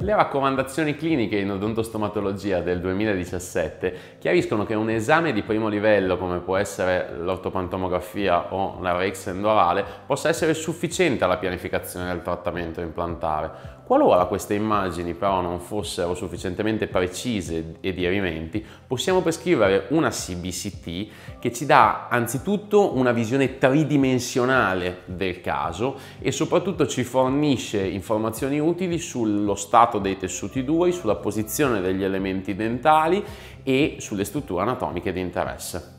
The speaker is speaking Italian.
Le raccomandazioni cliniche in odontostomatologia del 2017 chiariscono che un esame di primo livello, come può essere l'ortopantomografia o la RX endorale, possa essere sufficiente alla pianificazione del trattamento implantare. Qualora queste immagini però non fossero sufficientemente precise e dirimenti, possiamo prescrivere una CBCT che ci dà anzitutto una visione tridimensionale del caso e soprattutto ci fornisce informazioni utili sullo stato dei tessuti duri, sulla posizione degli elementi dentali e sulle strutture anatomiche di interesse.